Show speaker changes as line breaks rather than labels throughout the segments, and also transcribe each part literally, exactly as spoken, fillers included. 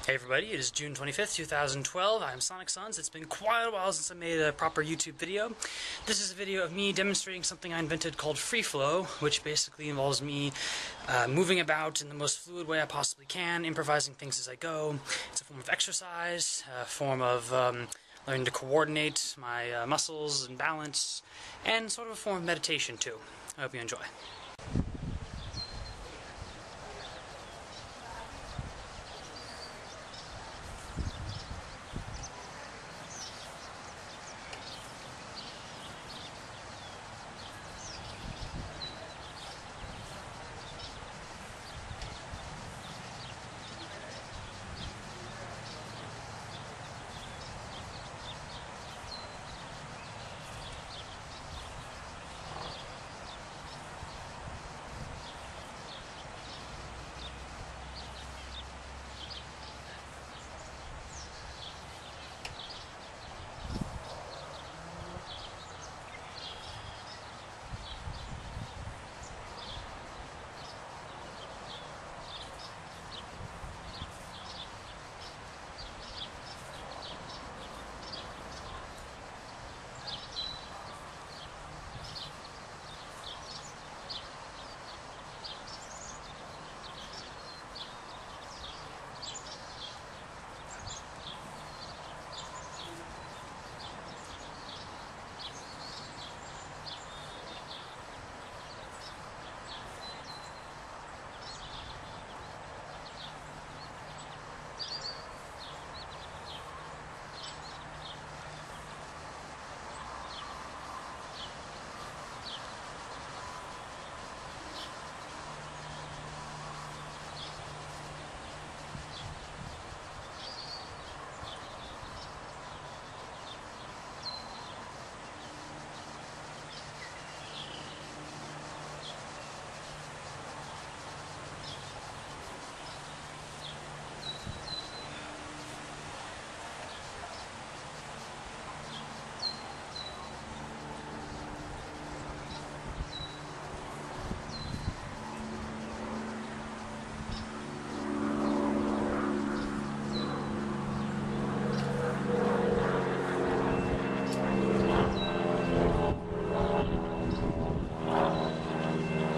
Hey everybody, it is June twenty-fifth, two thousand twelve. I'm Sonic Suns. It's been quite a while since I made a proper YouTube video. This is a video of me demonstrating something I invented called Freeflow, which basically involves me uh, moving about in the most fluid way I possibly can, improvising things as I go. It's a form of exercise, a form of um, learning to coordinate my uh, muscles and balance, and sort of a form of meditation too. I hope you enjoy.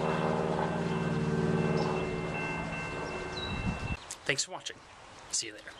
Thanks for watching. See you later.